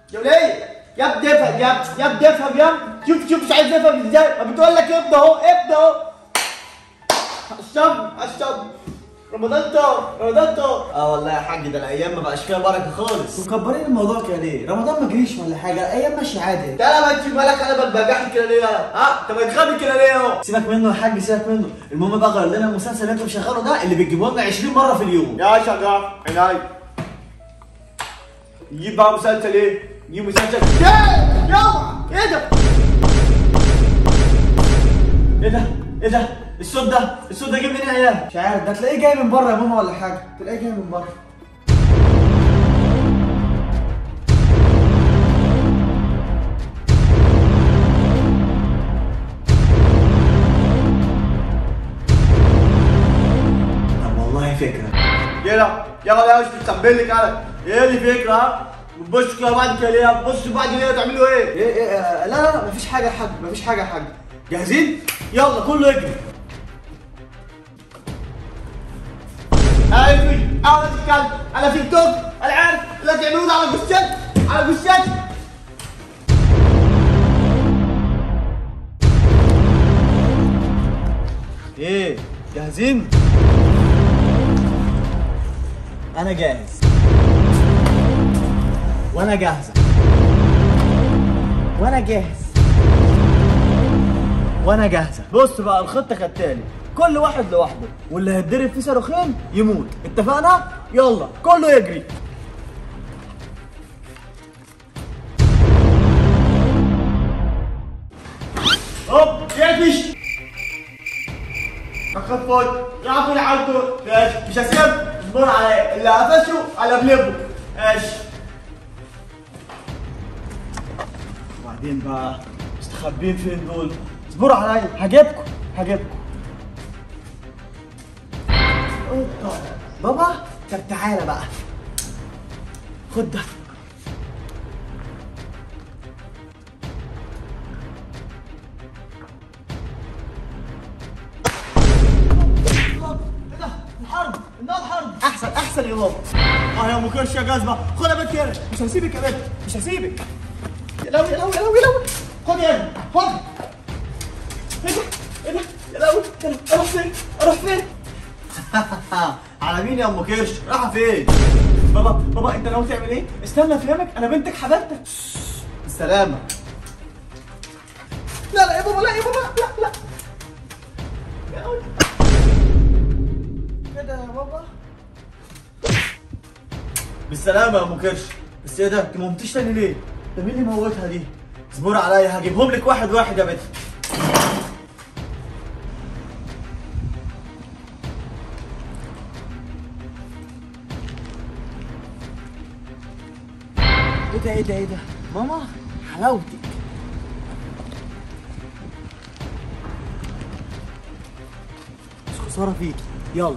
يا وليه يا ابني افهم يا ابني افهم يا ابني. شوف مش عايز افهم ازاي؟ ما بتقول لك ابني اهو ابني اهو. الشم رمضان طار. والله يا حاج، ده الايام ما بقاش فيها بركه خالص. مكبرين الموضوع كده ليه؟ رمضان ما جريش ولا حاجه، الايام ماشيه عادي. لا ما انت مالك قلبك بجاحي كده ليه؟ انت بتغبي كده ليه اهو؟ سيبك منه يا حاج، سيبك منه. المهم بقى غير لنا المسلسل اللي انت مشغله ده، اللي بتجيبه لنا 20 مره في اليوم. يا شجاع عيني. نجيب بقى مسلسل ايه؟ نجيب مسلسل يابا. ايه ده؟ الصوت ده جاي منين يا مش عارف، ده تلاقيه جاي من بره يا ماما ولا حاجه، تلاقيه جاي من بره. طب والله فكره. يلا مش بتسبل لك انا. ايه اللي فكره؟ بتبصوا كده بعد كده ليه؟ بتبصوا بعد كده تعملوا ايه؟ ايه لا مفيش حاجه يا حاج، مفيش حاجه يا حاج. جاهزين؟ يلا كله يجري. انا في التوك. انا عارف لا تعملوا ده على جثتي. ايه جاهزين؟ انا جاهز وانا جاهزه وانا جاهزه. بص بقى الخطه كالتالي، كل واحد لوحده، واللي هيتضرب فيه صاروخين يموت. اتفقنا؟ يلا كله يجري. هوب يقفش. اخفض يعطوا العالدور. ماشي مش هسيب. اصبر عليا، اللي قفشه هلبلبه. ماشي. وبعدين بقى مستخبين فين دول؟ اصبروا عليا، هجيبكم. اوبا بابا، طب تعالى بقى خد ده. الحرب احسن يا بابا. يا ام كرش يا جزمه، خد يا بنت هنا. مش هسيبك يا بنت، مش هسيبك. يا لهوي. خد يا ابني خد. ايه ده؟ يا لهوي. اروح فين؟ على مين يا ام كرش؟ رايحه فين؟ بابا انت ناوي تعمل ايه؟ استنى افهمك، انا بنتك حبيبتك. السلامه. لا يا بابا لا. يا لهوي. كده يا بابا. بالسلامه يا ام كرش. بس ايه ده؟ انت ما قمتيش تاني ليه؟ ده مين اللي موتها دي؟ اصبري عليا، هجيبهم لك واحد واحد يا بنت. ايه ده ماما، حلاوتك. مش خساره فيك. يلا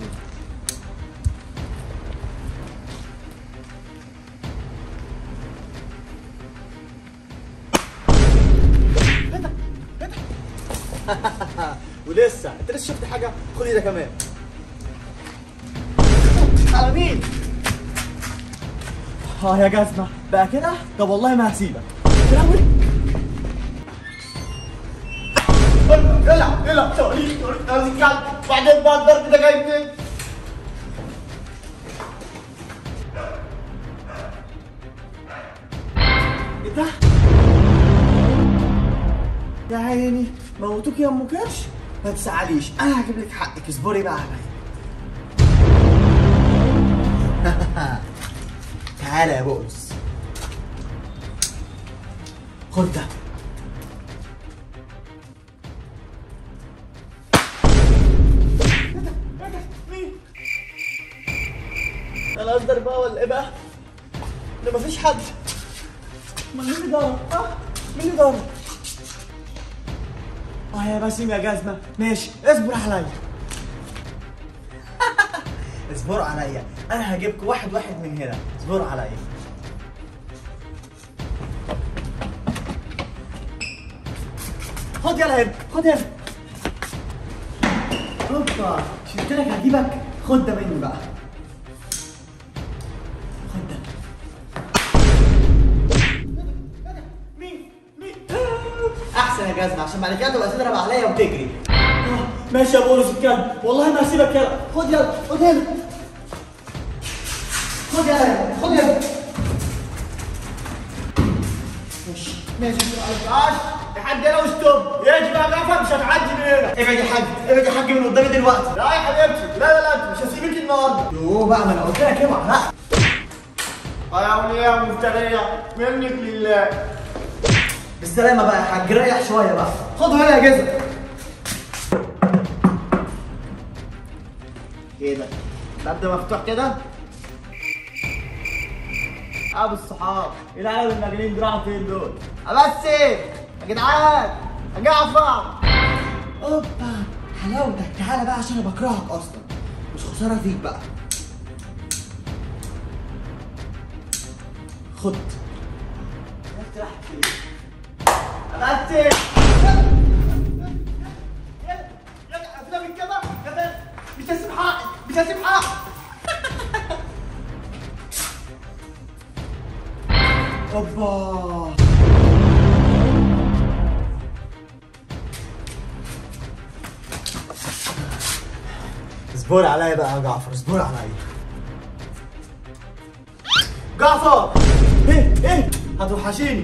ولسه انت لسه شفت حاجه؟ خدي ده كمان. على مين؟ يا جزمه بقى كده. طب والله ما هسيبك. يلا سوري بعدين بقى الضرب ده جاي منين؟ ايه ده؟ يا عيني موتوك يا ام كرش. ما تزعليش، انا هجيب لك حقك. اصبري بقى عليا. تعالى يا بؤس، خد ده. مين؟ انا اقدر بقى ولا ايه بقى؟ ده مفيش حد. امال مين اللي ضرب؟ مين اللي ضرب؟ يا باسم يا جزمه. ماشي اصبر عليا. اصبروا عليا، انا هجيبكم واحد واحد من هنا. اصبروا عليا. خد يلا هنا، خد هنا. اوبا، مش قلت لك هجيبك؟ خد ده مني بقى. خد ده. جزمه عشان بعد كده تبقى تضرب عليا وتجري. ماشي يا بولس الكلب، والله ما هسيبك. يلا خد، يلا خد هنا، خد يلا، خد يلا. ماشي ماشي تعال لحد هنا وستوب، يجي بقى غفا مش هتعدي من هنا. ابعد يا حاج، ابعد يا حاج من قدامي دلوقتي. لا يا حبيبتي، لا مش هسيبك النهارده. يوه بقى، ما انا قلت لك اوعى بقى. يا وليه مفتريه منك لله. بالسلامه بقى يا حاج، ريح شويه بقى. خد هنا يا جزم. ايه ده؟ الباب ده مفتوح كده؟ ابو الصحاب، ايه العيال المجانين دول راحوا فين دول؟ بس يا جدعان يا جعفر. اوبا حلاوتك، تعالى بقى عشان انا بكرهك اصلا، مش خساره فيك بقى. خد. انت رايح فين؟ بس يا افلام الكاميرا يا بنت، مش هسيب حقي، مش هسيب حقي. اوبا اصبر عليا بقى يا جعفر، اصبر عليا. جعفر ايه هتوحشيني.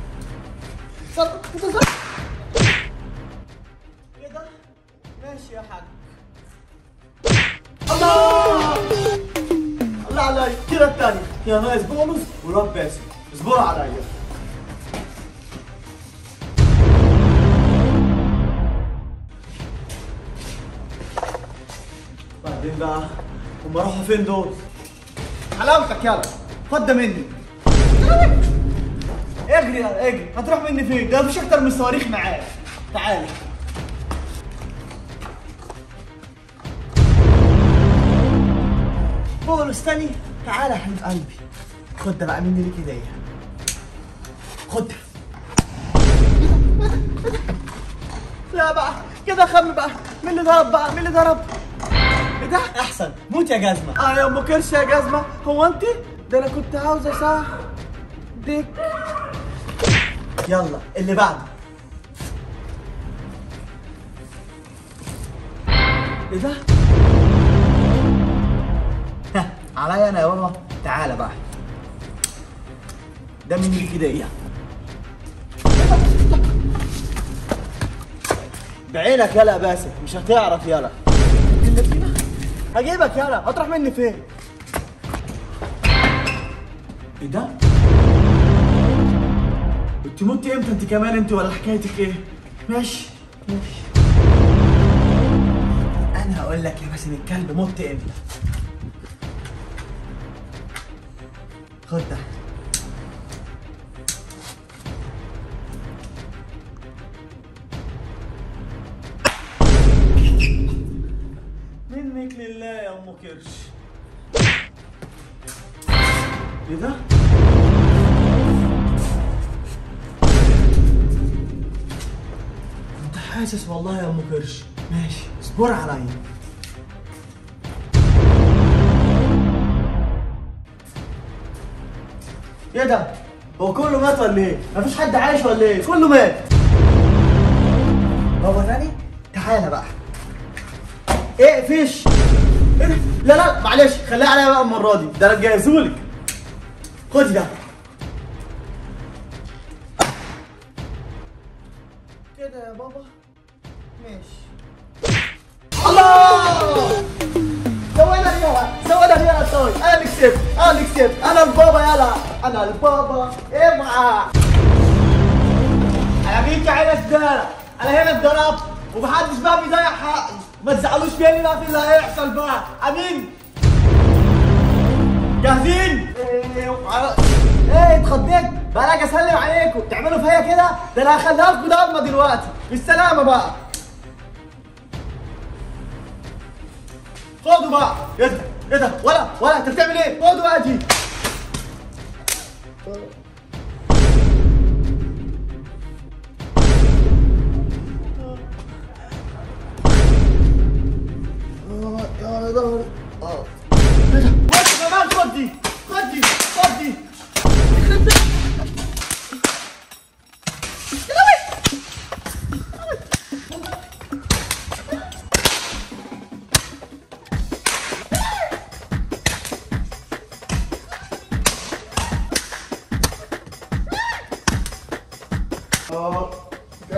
ايه ده؟ ماشي يا حاج. الله الله عليا كده التاني يا ناقص بونص ورب باسم. اصبر عليا. بعدين بقى هم راحوا فين دول؟ حلاوتك يلا. خد ده مني. اجري يلا اجري، هتروح مني فين؟ ده مفيش اكتر من الصواريخ معاك. تعالى. بولس استني، تعالى يا حبيب قلبي. خد ده بقى مني ليك هديه. خد ده. لا بقى كده خم بقى، مين اللي ضرب بقى؟ مين اللي ضرب؟ ايه ده؟ احسن موت يا جزمه. يا ام كرش يا جزمه، هو انت؟ ده انا كنت عاوزه صح ديك. يلا اللي بعده. ايه ده؟ ها عليا انا يا بابا. تعالى بقى، ده مني ليك هديه. بعينك يلا يا باسم، مش هتعرف يلا. هجيبك يلا، هتروح مني فين؟ ايه ده؟ انت مت امتى انت كمان انت، ولا حكايتك ايه؟ ماشي ماشي، انا هقول لك يا باسم الكلب مت امتى. خد ده. منك لله يا ام كرش. ايه ده؟ كنت حاسس والله يا ام كرش. ماشي اصبر عليا. ايه ده؟ هو كله مات ولا ايه؟ مفيش حد عايش ولا ايه؟ كله مات. بابا تاني؟ تعالى بقى. ايه فيش؟ ايه ده؟ لا معلش خليها عليا بقى المره دي، ده انا مجهزهولك. خد ده. كده يا بابا. ماشي. الله! سوينا يلا طيب، انا اللي كسبت، انا البابا يلا، انا البابا. اوعى. انا جيت عينك دارة، انا هنا اتضربت ومحدش بقى بيضيع حقي، ما تزعلوش مني بقى في اللي هيحصل بقى. امين؟ جاهزين؟ ايه اتخضيت؟ بقى اجي اسلم عليكم تعملوا فيا كده؟ ده انا هخليها لكم ضربه دلوقتي. بالسلامه بقى. خدوا بقى. ايه ده؟ ولا انت بتعمل ايه؟ خدوا بقى دي. يا ظهري. وانت كمان خد دي.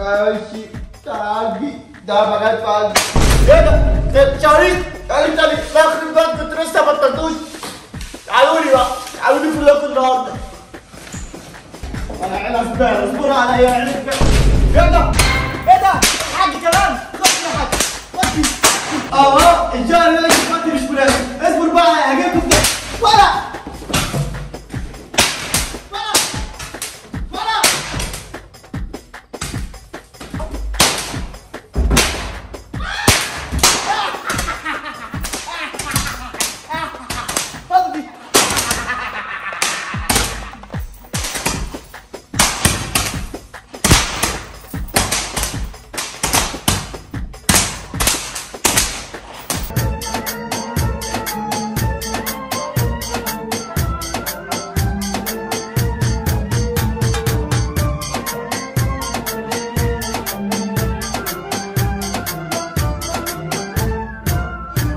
ماشي تعالي ده بجد في قلبي. ايه ده؟ شريك تاني يخرب بيت انتوا لسه ما بطلتوش. تعالوا لي بقى، تعالوا لي كلكم النهارده. انا عيله زباله، اصبروا عليا يا عيله زباله. ايه ده؟ ايه ده؟ الحاج كمان، خد يا حاج، خد. الجار اللي مش فاضي مش مناسب، اصبر بقى هجيبكم ولا